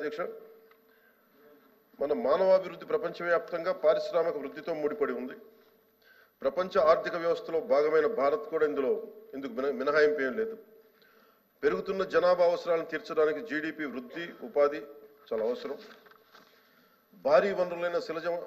అధ్యక్ష, మన మానవాభివృద్ధి ప్రపంచవ్యాప్తంగా పారిశ్రామిక వృద్ధితో ముడిపడి ఉంది. ప్రపంచ ఆర్థిక వ్యవస్థలో భాగమైన భారత్ కూడా ఇందుకు మినహాయింపు ఏం లేదు. పెరుగుతున్న జనాభా అవసరాలను తీర్చడానికి జీడిపి వృద్ధి, ఉపాధి చాలా అవసరం. భారీ వనరులైన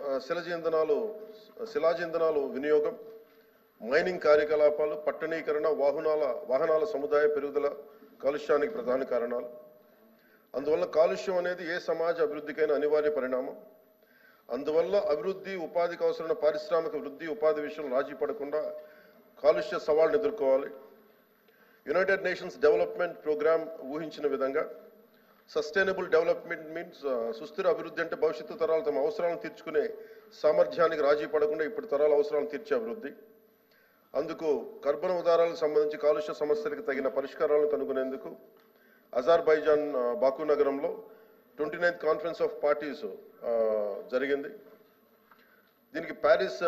శిలాజ ఇంధనాలు వినియోగం, మైనింగ్ కార్యకలాపాలు, పట్టణీకరణ, వాహనాల సముదాయ పెరుగుదల కాలుష్యానికి ప్రధాన కారణాలు. అందువల్ల కాలుష్యం అనేది ఏ సమాజ అభివృద్ధికైనా అనివార్య పరిణామం. అందువల్ల అభివృద్ధి, ఉపాధికి అవసరమైన పారిశ్రామిక వృద్ధి, ఉపాధి విషయంలో రాజీ పడకుండా కాలుష్య సవాళ్ళను ఎదుర్కోవాలి. యునైటెడ్ నేషన్స్ డెవలప్మెంట్ ప్రోగ్రామ్ ఊహించిన విధంగా సస్టైనబుల్ డెవలప్మెంట్ మీన్స్ సుస్థిర అభివృద్ధి అంటే భవిష్యత్తు తరాలు తమ అవసరాలను తీర్చుకునే సామర్థ్యానికి రాజీ పడకుండా ఇప్పటి తరాల అవసరాలను తీర్చే అభివృద్ధి. అందుకు కర్బన ఉదారాలకు సంబంధించి కాలుష్య సమస్యలకు తగిన పరిష్కారాలను కనుగొనేందుకు అజర్బైజాన్ బాకు నగరంలో 29th కాన్ఫరెన్స్ ఆఫ్ పార్టీస్ జరిగింది. దీనికి ప్యారిస్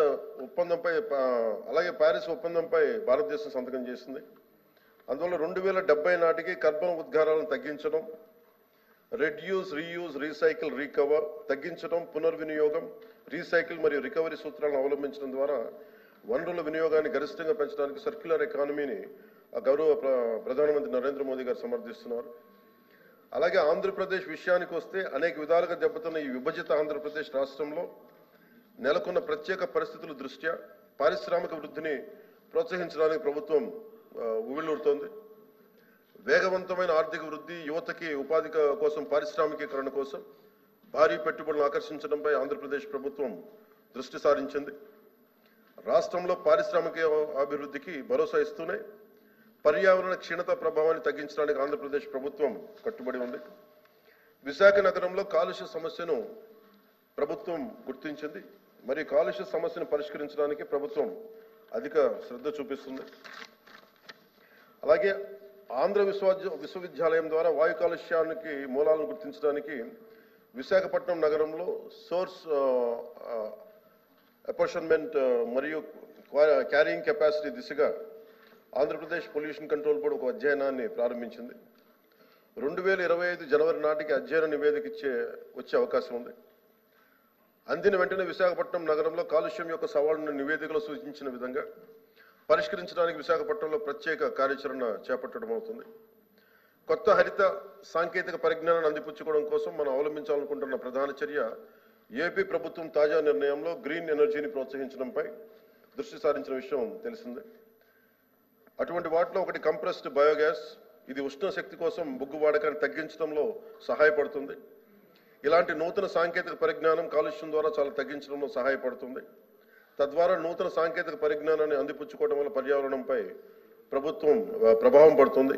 ఒప్పందంపై భారతదేశం సంతకం చేసింది. అందువల్ల 2070 నాటికి కర్బన ఉద్గారాలను తగ్గించడం, రెడ్యూస్, రీయూజ్, రీసైకిల్, రీకవర్ తగ్గించడం, పునర్వినియోగం, రీసైకిల్ మరియు రికవరీ సూత్రాలను అవలంబించడం ద్వారా వనరుల వినియోగాన్ని గరిష్టంగా పెంచడానికి సర్క్యులర్ ఎకానమీని గౌరవ ప్రధానమంత్రి నరేంద్ర మోదీ గారు సమర్థిస్తున్నారు. అలాగే ఆంధ్రప్రదేశ్ విషయానికి వస్తే అనేక విధాలుగా దెబ్బతున్న ఈ విభజిత ఆంధ్రప్రదేశ్ రాష్ట్రంలో నెలకొన్న ప్రత్యేక పరిస్థితుల దృష్ట్యా పారిశ్రామిక వృద్ధిని ప్రోత్సహించడానికి ప్రభుత్వం ఉవ్విళ్ళూరుతోంది. వేగవంతమైన ఆర్థిక వృద్ధి, యువతకి ఉపాధి కోసం, పారిశ్రామికీకరణ కోసం భారీ పెట్టుబడులను ఆకర్షించడంపై ఆంధ్రప్రదేశ్ ప్రభుత్వం దృష్టి సారించింది. రాష్ట్రంలో పారిశ్రామిక అభివృద్ధికి భరోసా ఇస్తూనే పర్యావరణ క్షీణత ప్రభావాన్ని తగ్గించడానికి ఆంధ్రప్రదేశ్ ప్రభుత్వం కట్టుబడి ఉంది. విశాఖ నగరంలో కాలుష్య సమస్యను ప్రభుత్వం గుర్తించింది. మరియు కాలుష్య సమస్యను పరిష్కరించడానికి ప్రభుత్వం అధిక శ్రద్ధ చూపిస్తుంది. అలాగే ఆంధ్ర విశ్వవిద్యాలయం ద్వారా వాయు కాలుష్యానికి మూలాలను గుర్తించడానికి విశాఖపట్నం నగరంలో సోర్స్ అపార్ట్మెంట్ మరియు క్యారింగ్ కెపాసిటీ దిశగా ఆంధ్రప్రదేశ్ పొల్యూషన్ కంట్రోల్ బోర్డు ఒక అధ్యయనాన్ని ప్రారంభించింది. 2025 జనవరి నాటికి అధ్యయన నివేదిక వచ్చే అవకాశం ఉంది. అందిన వెంటనే విశాఖపట్నం నగరంలో కాలుష్యం యొక్క సవాళ్లను నివేదికలో సూచించిన విధంగా పరిష్కరించడానికి విశాఖపట్నంలో ప్రత్యేక కార్యాచరణ చేపట్టడం అవుతుంది. కొత్త హరిత సాంకేతిక పరిజ్ఞానాన్ని అందిపుచ్చుకోవడం కోసం మనం అవలంబించాలనుకుంటున్న ప్రధాన చర్య ఏపీ ప్రభుత్వం తాజా నిర్ణయంలో గ్రీన్ ఎనర్జీని ప్రోత్సహించడంపై దృష్టి సారించిన విషయం తెలిసిందే. అటువంటి వాటిలో ఒకటి కంప్రెస్డ్ బయోగ్యాస్. ఇది ఉష్ణ శక్తి కోసం బొగ్గు వాడకాన్ని తగ్గించడంలో సహాయపడుతుంది. ఇలాంటి నూతన సాంకేతిక పరిజ్ఞానం కాలుష్యం ద్వారా చాలా తగ్గించడంలో సహాయపడుతుంది. తద్వారా నూతన సాంకేతిక పరిజ్ఞానాన్ని అందిపుచ్చుకోవడం వల్ల పర్యావరణంపై ప్రభుత్వం ప్రభావం పడుతుంది.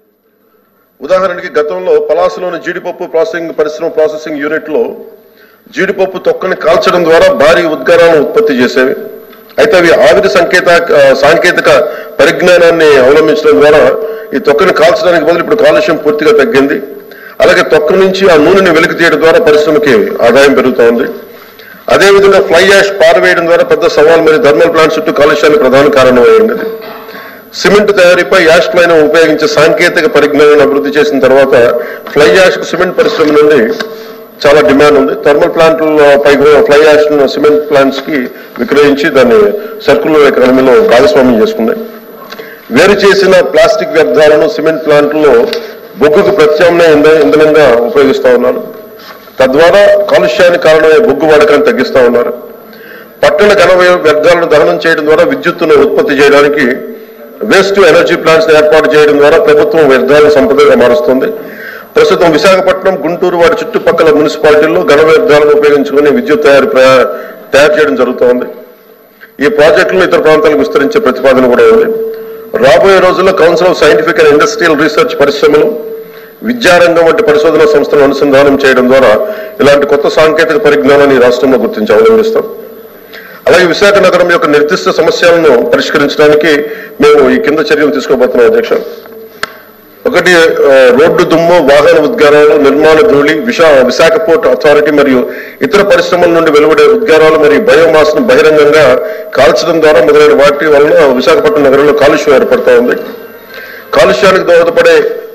ఉదాహరణకి గతంలో పలాసలోని జీడిపప్పు ప్రాసెసింగ్ యూనిట్లో జీడిపప్పు తొక్కని కాల్చడం ద్వారా భారీ ఉద్గారాలను ఉత్పత్తి చేసేవి. అయితే అవి ఆవిరి సాంకేతిక పరిజ్ఞానాన్ని అవలంబించడం ద్వారా ఈ తొక్కని కాల్చడానికి బదులు ఇప్పుడు కాలుష్యం పూర్తిగా తగ్గింది. అలాగే తొక్క నుంచి ఆ నూనెని వెలికి తీయడం ద్వారా పరిశ్రమకి ఆదాయం పెరుగుతూ ఉంది. అదేవిధంగా ఫ్లై యాష్ పారవేయడం ద్వారా పెద్ద సవాల్ మరియు థర్మల్ ప్లాంట్ చుట్టూ కాలుష్యానికి ప్రధాన కారణమైంది. సిమెంట్ తయారీపై యాష్ ఫ్లైను ఉపయోగించే సాంకేతిక పరిజ్ఞానాన్ని అభివృద్ధి చేసిన తర్వాత ఫ్లై యాష్ సిమెంట్ పరిశ్రమ నుండి చాలా డిమాండ్ ఉంది. థర్మల్ ప్లాంట్ల పై ఫ్లై యాష్ సిమెంట్ ప్లాంట్స్ కి విక్రయించి దాన్ని సర్కులర్ ఎకానమీలో భాగస్వామ్యం చేసుకున్నాయి. వేరు చేసిన ప్లాస్టిక్ వ్యర్థాలను సిమెంట్ ప్లాంట్లో బొగ్గుకు ప్రత్యామ్నాయ ఇంధనంగా ఉపయోగిస్తూ ఉన్నారు. తద్వారా కాలుష్యానికి కారణమయ్యే బొగ్గు వాడకాన్ని తగ్గిస్తూ ఉన్నారు. పట్టణ ఘన వ్యర్థాలను దహనం చేయడం ద్వారా విద్యుత్తును ఉత్పత్తి చేయడానికి వేస్ట్ టు ఎనర్జీ ప్లాంట్స్ ఏర్పాటు చేయడం ద్వారా ప్రభుత్వం వ్యర్థాలను సంపదగా మారుస్తుంది. ప్రస్తుతం విశాఖపట్నం, గుంటూరు వాటి చుట్టుపక్కల మున్సిపాలిటీల్లో ఘన వ్యర్థాలను ఉపయోగించుకుని విద్యుత్ తయారు చేయడం జరుగుతోంది. ఈ ప్రాజెక్టులను ఇతర ప్రాంతాలకు విస్తరించే ప్రతిపాదన కూడా ఉంది. రాబోయే రోజుల్లో council of scientific and industrial research పరిశ్రమలు, విద్యారంగం వంటి పరిశోధనా సంస్థలను అనుసంధానం చేయడం ద్వారా ఇలాంటి కొత్త సాంకేతిక పరిజ్ఞానాన్ని రాష్ట్రంలో గుర్తించి అవలంబిస్తాం. అలాగే విశాఖ నగరం యొక్క నిర్దిష్ట సమస్యలను పరిష్కరించడానికి మేము ఈ కింద చర్యలు తీసుకోబోతున్నాం అధ్యక్ష. ఒకటి, రోడ్డు దుమ్ము, వాహన ఉద్గారాలు, నిర్మాణ ధూళి, విశాఖ పోర్ట్ అథారిటీ మరియు ఇతర పరిశ్రమల నుండి వెలువడే ఉద్గారాలు మరియు బయోమాస్ ను బహిరంగంగా కాల్చడం ద్వారా మొదలైన వాటి వలన విశాఖపట్నం నగరంలో కాలుష్యం ఏర్పడుతూ ఉంది. కాలుష్యానికి దోహదపడే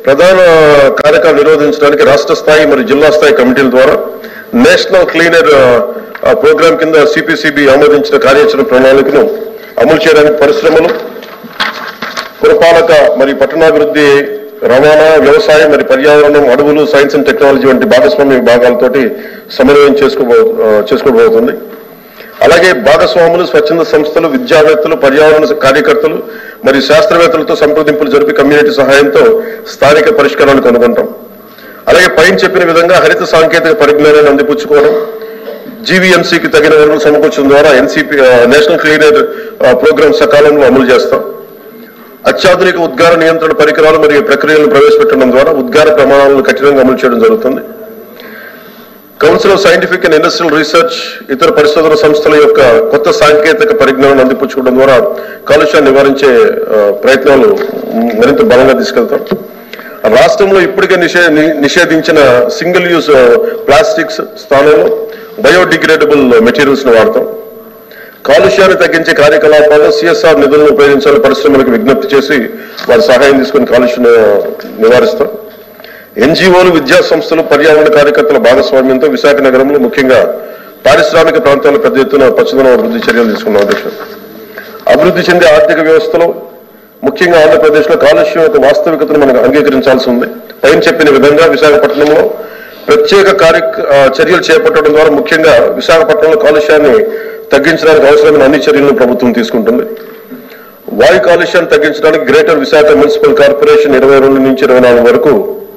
ప్రధాన కారకాలు నిరోధించడానికి రాష్ట్ర స్థాయి మరియు జిల్లా స్థాయి కమిటీల ద్వారా నేషనల్ క్లీనర్ ప్రోగ్రాం కింద సిపిసిబి ఆమోదించిన కార్యాచరణ ప్రణాళికను అమలు చేయడానికి పరిశ్రమలు, పురపాలక మరియు పట్టణాభివృద్ధి, రవాణా, వ్యవసాయం మరియు పర్యావరణం, అడవులు, సైన్స్ అండ్ టెక్నాలజీ వంటి భాగస్వామ్య విభాగాలతోటి సమన్వయం చేసుకోబోతుంది. అలాగే భాగస్వాములు, స్వచ్ఛంద సంస్థలు, విద్యావేత్తలు, పర్యావరణ కార్యకర్తలు మరియు శాస్త్రవేత్తలతో సంప్రదింపులు జరిపి కమ్యూనిటీ సహాయంతో స్థానిక పరిష్కారాలు కనుగొంటాం. అలాగే పైన చెప్పిన విధంగా హరిత సాంకేతిక పరిజ్ఞానాన్ని అందిపుచ్చుకోవడం, జీవీఎంసీకి తగిన వనరులు సమకూర్చడం ద్వారా ఎన్సీపీ నేషనల్ క్లీనర్ ప్రోగ్రామ్ సకాలంలో అమలు చేస్తాం. అత్యాధునిక ఉద్గార నియంత్రణ పరికరాలు మరియు ప్రక్రియలను ప్రవేశపెట్టడం ద్వారా ఉద్గార ప్రమాణాలను కఠినంగా అమలు చేయడం జరుగుతుంది. Council of scientific and industrial research ఇతర పరిశోధన సంస్థల యొక్క కొత్త సాంకేతిక పరిజ్ఞానాన్ని అందిపుచ్చుకోవడం ద్వారా కాలుష్యాన్ని నివారించే ప్రయత్నాలు మరింత బలంగా తీసుకెళ్తాం. రాష్ట్రంలో ఇప్పటికే నిషేధించిన సింగిల్ యూజ్ ప్లాస్టిక్స్ స్థానంలో బయోడిగ్రేడబుల్ మెటీరియల్స్ ను వాడతాం. కాలుష్యాన్ని తగ్గించే కార్యకలాపాల్లో సిఎస్ఆర్ నిధులను ఉపయోగించాలని పరిశ్రమలకు విజ్ఞప్తి చేసి వారి సహాయం తీసుకుని కాలుష్యం నివారిస్తాం. ఎన్జిఓలు, విద్యా సంస్థలు, పర్యావరణ కార్యకర్తల భాగస్వామ్యంతో విశాఖ నగరంలో ముఖ్యంగా పారిశ్రామిక ప్రాంతాల పెద్ద ఎత్తున పచ్చదనం అభివృద్ధి చర్యలు తీసుకున్నాం. అధ్యక్షుడు, అభివృద్ధి చెందే ఆర్థిక వ్యవస్థలో ముఖ్యంగా ఆంధ్రప్రదేశ్లో కాలుష్యం యొక్క వాస్తవికతను మనం అంగీకరించాల్సి ఉంది. పైన చెప్పిన విధంగా విశాఖపట్నంలో ప్రత్యేక చర్యలు చేపట్టడం ద్వారా ముఖ్యంగా విశాఖపట్నంలో కాలుష్యాన్ని తగ్గించడానికి అవసరమైన అన్ని చర్యలను ప్రభుత్వం తీసుకుంటుంది. వాయు కాలుష్యాన్ని తగ్గించడానికి గ్రేటర్ విశాఖ మున్సిపల్ కార్పొరేషన్ 22 నుంచి 24 వరకు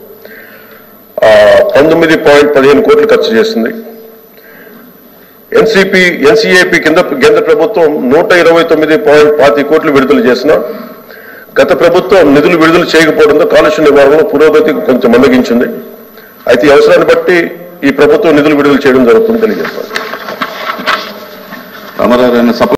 19.15 కోట్లు ఖర్చు చేసింది. ఎన్సీఏపీ కింద కేంద్ర ప్రభుత్వం 129.5 కోట్లు విడుదల చేసిన గత ప్రభుత్వం నిధులు విడుదల చేయకపోవడంతో కాలుష్య నివారణలో పురోగతి కొంచెం మందగించింది. అయితే ఈ అవసరాన్ని బట్టి ఈ ప్రభుత్వం నిధులు విడుదల చేయడం జరుగుతుందని తెలియజేస్తారు.